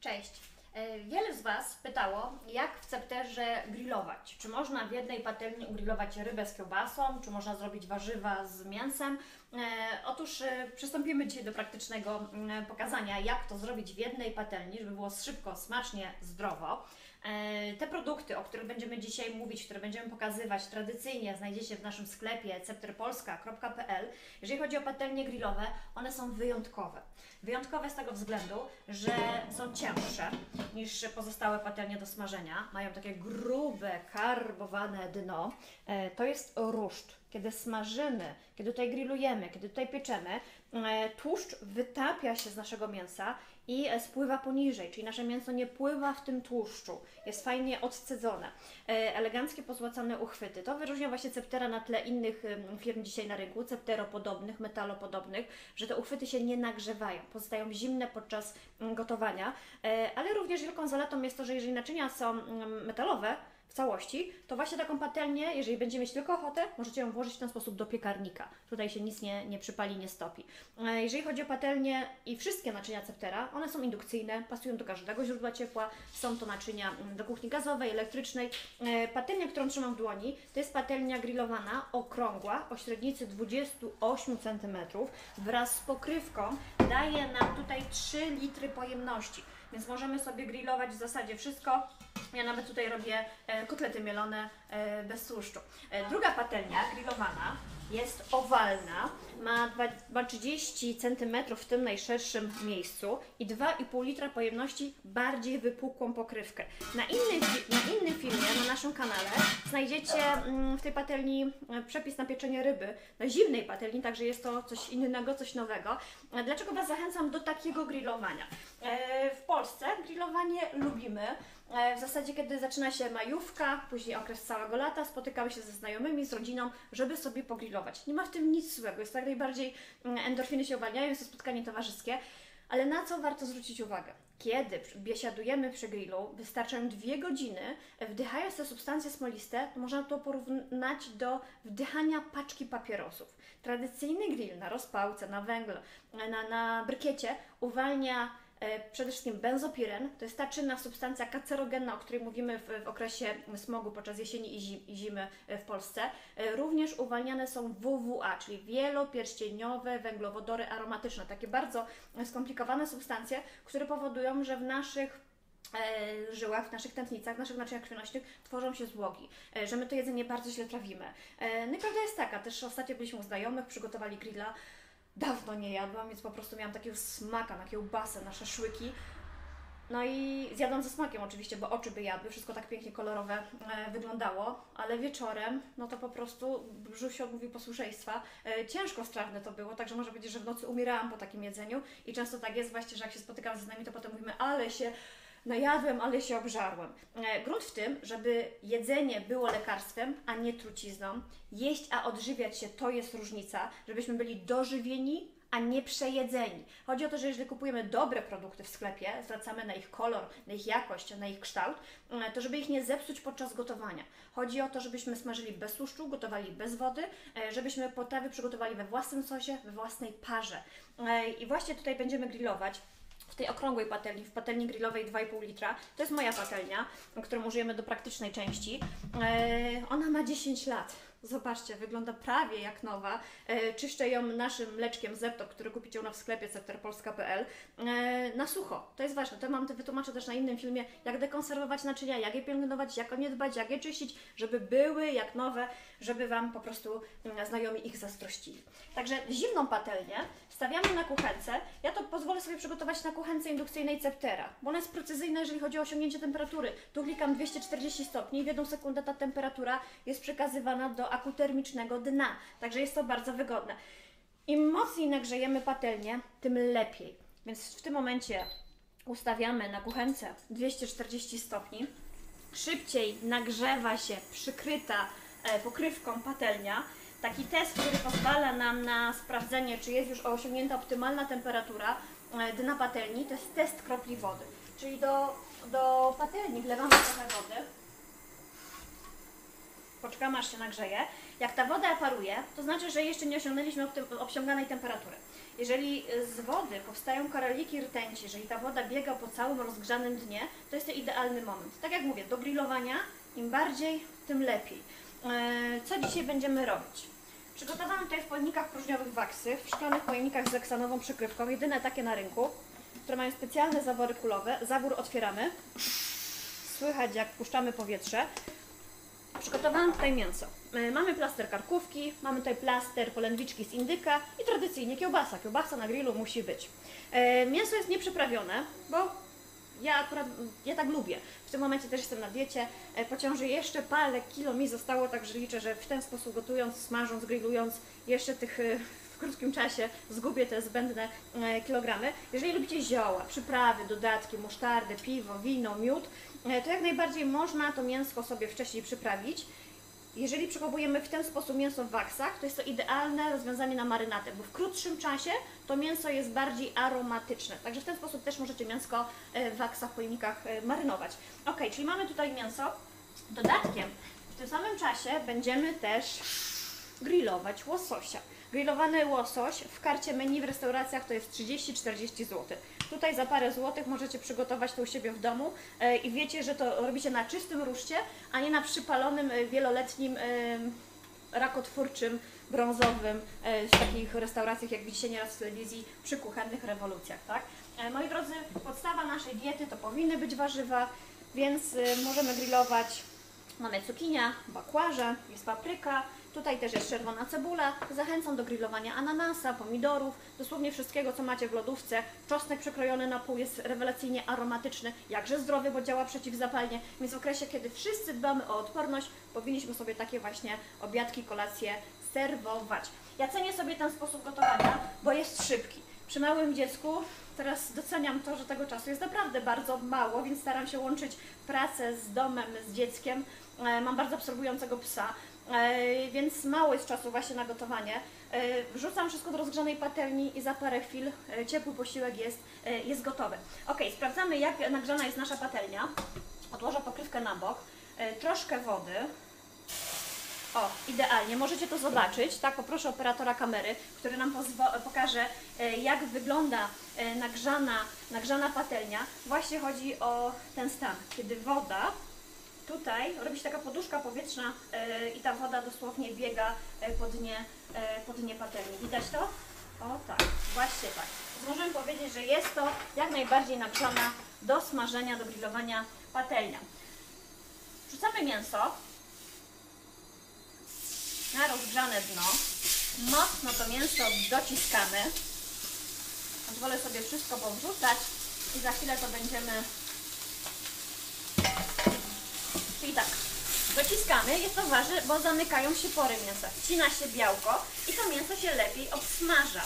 Cześć. Wiele z Was pytało, jak w Cepterze grillować. Czy można w jednej patelni ugrillować rybę z kiełbasą, czy można zrobić warzywa z mięsem? Otóż przystąpimy dzisiaj do praktycznego pokazania, jak to zrobić w jednej patelni, żeby było szybko, smacznie, zdrowo. Te produkty, o których będziemy dzisiaj mówić, które będziemy pokazywać tradycyjnie, znajdziecie w naszym sklepie cepterpolska.pl. Jeżeli chodzi o patelnie grillowe, one są wyjątkowe. Wyjątkowe z tego względu, że są cięższe niż pozostałe patelnie do smażenia. Mają takie grube, karbowane dno. To jest ruszt. Kiedy smażymy, kiedy tutaj grillujemy, kiedy tutaj pieczemy, tłuszcz wytapia się z naszego mięsa i spływa poniżej, czyli nasze mięso nie pływa w tym tłuszczu, jest fajnie odcedzone. Eleganckie, pozłacane uchwyty. To wyróżnia właśnie Ceptera na tle innych firm dzisiaj na rynku, cepteropodobnych, metalopodobnych, że te uchwyty się nie nagrzewają, pozostają zimne podczas gotowania, ale również wielką zaletą jest to, że jeżeli naczynia są metalowe, w całości, to właśnie taką patelnię, jeżeli będziecie mieć tylko ochotę, możecie ją włożyć w ten sposób do piekarnika. Tutaj się nic nie przypali, nie stopi. Jeżeli chodzi o patelnię i wszystkie naczynia Ceptera, one są indukcyjne, pasują do każdego źródła ciepła, są to naczynia do kuchni gazowej, elektrycznej. Patelnia, którą trzymam w dłoni, to jest patelnia grillowana, okrągła, o średnicy 28 cm, wraz z pokrywką daje nam tutaj 3 litry pojemności. Więc możemy sobie grillować w zasadzie wszystko. Ja nawet tutaj robię kotlety mielone bez tłuszczu. Druga patelnia grillowana jest owalna, ma 30 cm w tym najszerszym miejscu i 2,5 litra pojemności, bardziej wypukłą pokrywkę. Na innym filmie, na naszym kanale, znajdziecie w tej patelni przepis na pieczenie ryby, na zimnej patelni, także jest to coś innego, coś nowego. Dlaczego Was zachęcam do takiego grillowania? W Polsce grillowanie lubimy. W zasadzie, kiedy zaczyna się majówka, później okres całego lata, spotykamy się ze znajomymi, z rodziną, żeby sobie pogrillować. Nie ma w tym nic złego, jest jak najbardziej, endorfiny się uwalniają, jest to spotkanie towarzyskie, ale na co warto zwrócić uwagę? Kiedy biesiadujemy przy grillu, wystarczają 2 godziny, wdychając te substancje smoliste, to można to porównać do wdychania paczki papierosów. Tradycyjny grill na rozpałce, na węglu, na brykiecie uwalnia przede wszystkim benzopiren, to jest ta czynna substancja kancerogenna, o której mówimy w okresie smogu podczas jesieni i zimy w Polsce. Również uwalniane są WWA, czyli wielopierścieniowe węglowodory aromatyczne, takie bardzo skomplikowane substancje, które powodują, że w naszych żyłach, w naszych tętnicach, w naszych naczyniach krwionośnych tworzą się złogi, że my to jedzenie bardzo źle trawimy. No i prawda jest taka, też ostatnio byliśmy u znajomych, przygotowali grilla. Dawno nie jadłam, więc po prostu miałam takiego smaka na kiełbasę, na szaszłyki. No i zjadłam ze smakiem oczywiście, bo oczy by jadły, wszystko tak pięknie kolorowe wyglądało, ale wieczorem, no to po prostu brzuch się odmówił posłuszeństwa. Ciężko strawne to było, także może powiedzieć, że w nocy umierałam po takim jedzeniu i często tak jest właśnie, że jak się spotykam ze znajomymi, to potem mówimy, ale się najadłem, ale się obżarłem. Grunt w tym, żeby jedzenie było lekarstwem, a nie trucizną. Jeść, a odżywiać się, to jest różnica, żebyśmy byli dożywieni, a nie przejedzeni. Chodzi o to, że jeżeli kupujemy dobre produkty w sklepie, zwracamy na ich kolor, na ich jakość, na ich kształt, to żeby ich nie zepsuć podczas gotowania. Chodzi o to, żebyśmy smażyli bez tłuszczu, gotowali bez wody, żebyśmy potrawy przygotowali we własnym sosie, we własnej parze. I właśnie tutaj będziemy grillować w tej okrągłej patelni, w patelni grillowej 2,5 litra. To jest moja patelnia, którą użyjemy do praktycznej części. Ona ma 10 lat. Zobaczcie, wygląda prawie jak nowa. Czyszczę ją naszym mleczkiem Zepto, który kupicie u nas w sklepie cepterpolska.pl na sucho. To jest ważne. To wytłumaczę też na innym filmie, jak dekonserwować naczynia, jak je pielęgnować, jak o nie dbać, jak je czyścić, żeby były jak nowe, żeby Wam po prostu znajomi ich zazdrościli. Także zimną patelnię stawiamy na kuchence. Ja to pozwolę sobie przygotować na kuchence indukcyjnej Ceptera, bo ona jest precyzyjna, jeżeli chodzi o osiągnięcie temperatury. Tu klikam 240 stopni i w 1 sekundę ta temperatura jest przekazywana do akutermicznego dna. Także jest to bardzo wygodne. Im mocniej nagrzejemy patelnię, tym lepiej. Więc w tym momencie ustawiamy na kuchence 240 stopni. Szybciej nagrzewa się przykryta pokrywką patelnia. Taki test, który pozwala nam na sprawdzenie, czy jest już osiągnięta optymalna temperatura dna patelni, to jest test kropli wody. Czyli do patelni wlewamy trochę wody. poczekamy aż się nagrzeje. Jak ta woda paruje, to znaczy, że jeszcze nie osiągnęliśmy obciąganej temperatury. Jeżeli z wody powstają koraliki rtęci, jeżeli ta woda biega po całym rozgrzanym dnie, to jest to idealny moment. Tak jak mówię, do grillowania im bardziej, tym lepiej. Co dzisiaj będziemy robić? Przygotowałam tutaj w pojemnikach próżniowych waksy, w szklanych pojemnikach z eksanową przykrywką, jedyne takie na rynku, które mają specjalne zawory kulowe. Zawór otwieramy, słychać jak puszczamy powietrze. Przygotowałam tutaj mięso. Mamy plaster karkówki, mamy tutaj plaster polędwiczki z indyka i tradycyjnie kiełbasa. Kiełbasa na grillu musi być. Mięso jest nieprzyprawione, bo ja tak lubię. W tym momencie też jestem na diecie. Po ciąży jeszcze parę kilo mi zostało, także liczę, że w ten sposób gotując, smażąc, grillując, jeszcze tych w krótkim czasie zgubię te zbędne kilogramy. Jeżeli lubicie zioła, przyprawy, dodatki, musztardę, piwo, wino, miód, to jak najbardziej można to mięsko sobie wcześniej przyprawić. Jeżeli przechowujemy w ten sposób mięso w waksach, to jest to idealne rozwiązanie na marynatę, bo w krótszym czasie to mięso jest bardziej aromatyczne. Także w ten sposób też możecie mięsko w waksach, pojemnikach marynować. Ok, czyli mamy tutaj mięso. Dodatkiem w tym samym czasie będziemy też grillować łososia. Grillowany łosoś w karcie menu w restauracjach to jest 30-40 zł. Tutaj za parę złotych możecie przygotować to u siebie w domu i wiecie, że to robicie na czystym ruszcie, a nie na przypalonym, wieloletnim, rakotwórczym, brązowym w takich restauracjach, jak widzicie nieraz w telewizji, przy kuchennych rewolucjach, tak? Moi drodzy, podstawa naszej diety to powinny być warzywa, więc możemy grillować. Mamy cukinia, bakłażan, jest papryka, tutaj też jest czerwona cebula. Zachęcam do grillowania ananasa, pomidorów, dosłownie wszystkiego, co macie w lodówce. Czosnek przekrojony na pół jest rewelacyjnie aromatyczny, jakże zdrowy, bo działa przeciwzapalnie. Więc w okresie, kiedy wszyscy dbamy o odporność, powinniśmy sobie takie właśnie obiadki, kolacje serwować. Ja cenię sobie ten sposób gotowania, bo jest szybki. Przy małym dziecku teraz doceniam to, że tego czasu jest naprawdę bardzo mało, więc staram się łączyć pracę z domem, z dzieckiem. Mam bardzo absorbującego psa, więc mało jest czasu właśnie na gotowanie. Wrzucam wszystko do rozgrzanej patelni i za parę chwil ciepły posiłek jest gotowy. Ok, sprawdzamy, jak nagrzana jest nasza patelnia. Odłożę pokrywkę na bok, troszkę wody. O, idealnie, możecie to zobaczyć, tak, poproszę operatora kamery, który nam pokaże, jak wygląda nagrzana patelnia. Właśnie chodzi o ten stan, kiedy woda, tutaj robi się taka poduszka powietrzna i ta woda dosłownie biega po dnie patelni. Widać to? O tak, właśnie tak. Więc możemy powiedzieć, że jest to jak najbardziej nagrzana do smażenia, do grillowania patelnia. Wrzucamy mięso na rozgrzane dno, mocno to mięso dociskamy. Pozwolę sobie wszystko powrzucać i za chwilę to będziemy... Czyli tak, dociskamy, jest to ważne, bo zamykają się pory mięsa, wcina się białko i to mięso się lepiej obsmaża.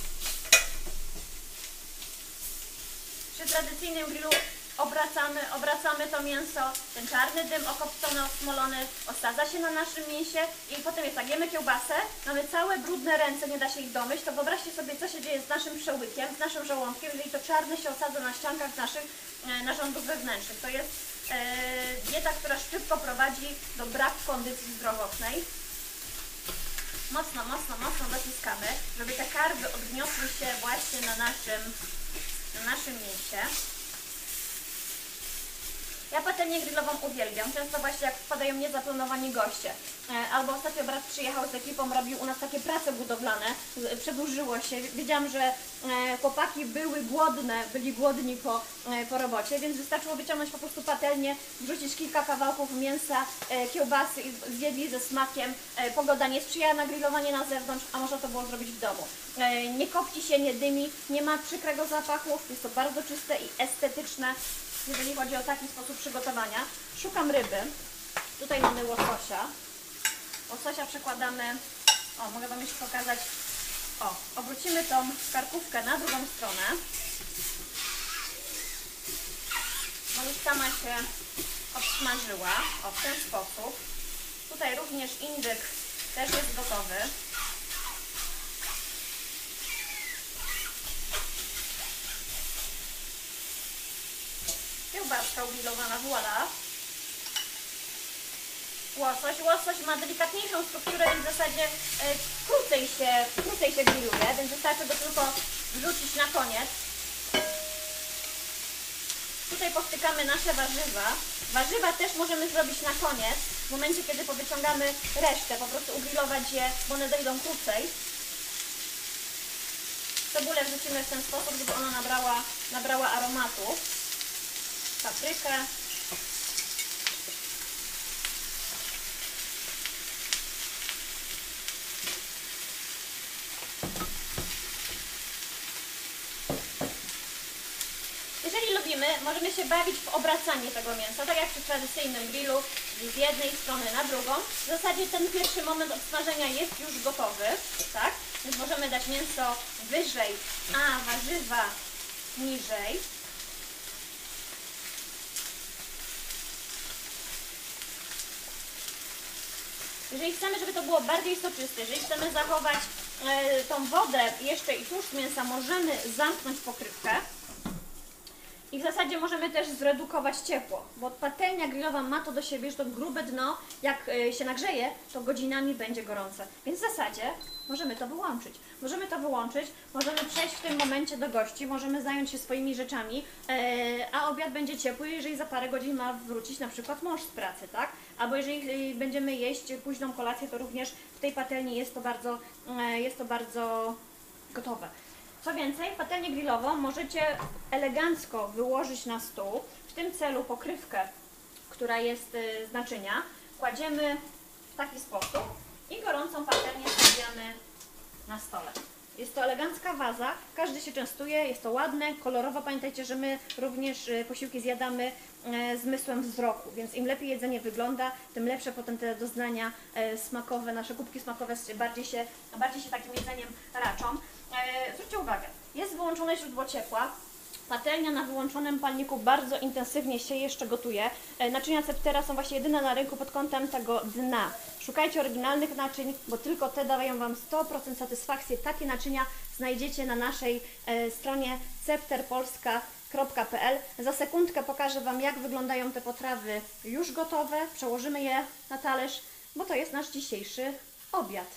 Przy tradycyjnym grillu obracamy to mięso, ten czarny dym okopcony, osmolony osadza się na naszym mięsie i potem jest tak, jemy kiełbasę, mamy całe brudne ręce, nie da się ich domyć, to wyobraźcie sobie, co się dzieje z naszym przełykiem, z naszym żołądkiem, jeżeli to czarne się osadza na ściankach naszych narządów wewnętrznych. To jest dieta, która szybko prowadzi do braku kondycji zdrowotnej. Mocno dociskamy, żeby te karby odgniotły się właśnie na naszym mięsie. Ja patelnię grillową uwielbiam, często właśnie jak wpadają niezaplanowani goście. Albo ostatnio brat przyjechał z ekipą, robił u nas takie prace budowlane, przedłużyło się. Wiedziałam, że chłopaki byli głodni po robocie, więc wystarczyło wyciągnąć po prostu patelnię, wrzucić kilka kawałków mięsa, kiełbasy i zjedli ze smakiem. Pogoda nie sprzyja na grillowanie na zewnątrz, a można to było zrobić w domu. Nie kopci się, nie dymi, nie ma przykrego zapachu, jest to bardzo czyste i estetyczne. Jeżeli chodzi o taki sposób przygotowania. Szukam ryby. Tutaj mamy łososia. Łososia przekładamy, mogę Wam jeszcze pokazać, obrócimy tą karkówkę na drugą stronę. Bo już sama się obsmażyła, w ten sposób. Tutaj również indyk też jest gotowy. Kiełbaska ugrillowana, voila. łosoś. Łosoś ma delikatniejszą strukturę, więc w zasadzie krócej się grilluje, więc wystarczy go tylko wrzucić na koniec. Tutaj powtykamy nasze warzywa. Warzywa też możemy zrobić na koniec, w momencie kiedy powyciągamy resztę, po prostu ugrillować je, bo one dojdą krócej. Cebulę wrzucimy w ten sposób, żeby ona nabrała aromatu. Paprykę. Jeżeli lubimy, możemy się bawić w obracanie tego mięsa, tak jak przy tradycyjnym grillu, z jednej strony na drugą. W zasadzie ten pierwszy moment obsmażenia jest już gotowy, tak? Więc możemy dać mięso wyżej, a warzywa niżej. Jeżeli chcemy, żeby to było bardziej soczyste, jeżeli chcemy zachować tą wodę jeszcze i tłuszcz mięsa, możemy zamknąć pokrywkę. I w zasadzie możemy też zredukować ciepło, bo patelnia grillowa ma to do siebie, że to grube dno, jak się nagrzeje, to godzinami będzie gorące. Więc w zasadzie możemy to wyłączyć. Możemy przejść w tym momencie do gości, możemy zająć się swoimi rzeczami, a obiad będzie ciepły, jeżeli za parę godzin ma wrócić na przykład mąż z pracy, tak? Albo jeżeli będziemy jeść późną kolację, to również w tej patelni jest to bardzo gotowe. Co więcej, patelnię grillową możecie elegancko wyłożyć na stół. W tym celu pokrywkę, która jest z naczynia, kładziemy w taki sposób i gorącą patelnię stawiamy na stole. Jest to elegancka waza, każdy się częstuje, jest to ładne, kolorowo. Pamiętajcie, że my również posiłki zjadamy zmysłem wzroku, więc im lepiej jedzenie wygląda, tym lepsze potem te doznania smakowe, nasze kubki smakowe bardziej się takim jedzeniem raczą. Zwróćcie uwagę, jest wyłączone źródło ciepła, patelnia na wyłączonym palniku bardzo intensywnie się jeszcze gotuje. Naczynia Ceptera są właśnie jedyne na rynku pod kątem tego dna. Szukajcie oryginalnych naczyń, bo tylko te dają Wam 100% satysfakcji. Takie naczynia znajdziecie na naszej stronie cepterpolska.pl. Za sekundkę pokażę Wam, jak wyglądają te potrawy już gotowe. Przełożymy je na talerz, bo to jest nasz dzisiejszy obiad.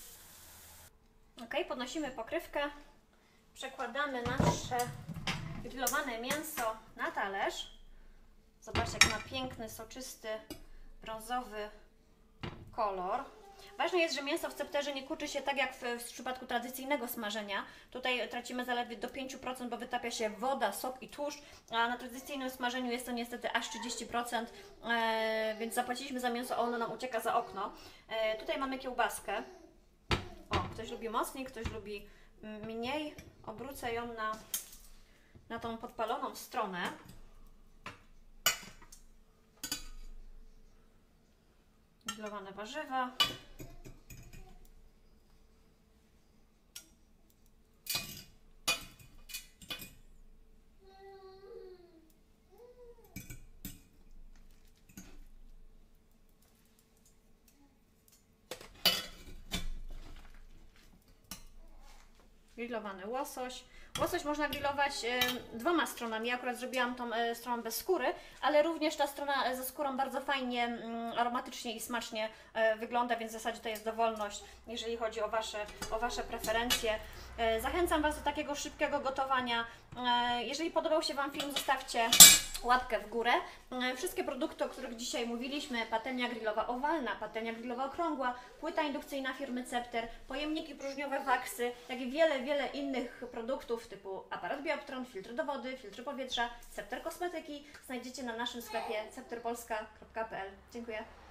Ok, podnosimy pokrywkę, przekładamy nasze grillowane mięso na talerz. Zobaczcie, jak ma piękny, soczysty, brązowy kolor. Ważne jest, że mięso w Cepterze nie kurczy się tak jak w przypadku tradycyjnego smażenia. Tutaj tracimy zaledwie do 5%, bo wytapia się woda, sok i tłuszcz, a na tradycyjnym smażeniu jest to niestety aż 30%, więc zapłaciliśmy za mięso, a ono nam ucieka za okno. Tutaj mamy kiełbaskę. O, ktoś lubi mocniej, ktoś lubi mniej. Obrócę ją na tą podpaloną stronę. Grillowane warzywa. Grillowany łosoś. Łosoś można grillować dwoma stronami. Ja akurat zrobiłam tą stroną bez skóry, ale również ta strona ze skórą bardzo fajnie, aromatycznie i smacznie wygląda, więc w zasadzie to jest dowolność, jeżeli chodzi o Wasze preferencje. Zachęcam Was do takiego szybkiego gotowania. Jeżeli podobał się Wam film, zostawcie łapkę w górę. Wszystkie produkty, o których dzisiaj mówiliśmy, patelnia grillowa owalna, patelnia grillowa okrągła, płyta indukcyjna firmy Cepter, pojemniki próżniowe Waxy, jak i wiele innych produktów typu aparat Bioptron, filtry do wody, filtry powietrza, Cepter kosmetyki znajdziecie na naszym sklepie cepterpolska.pl. Dziękuję.